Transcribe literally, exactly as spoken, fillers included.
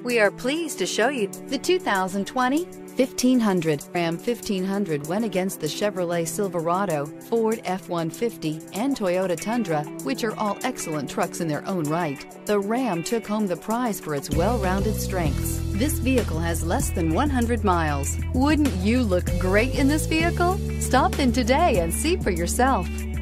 We are pleased to show you the two thousand twenty fifteen hundred. Ram fifteen hundred went against the Chevrolet Silverado, Ford F one fifty, and Toyota Tundra, which are all excellent trucks in their own right. The Ram took home the prize for its well-rounded strengths. This vehicle has less than one hundred miles. Wouldn't you look great in this vehicle? Stop in today and see for yourself.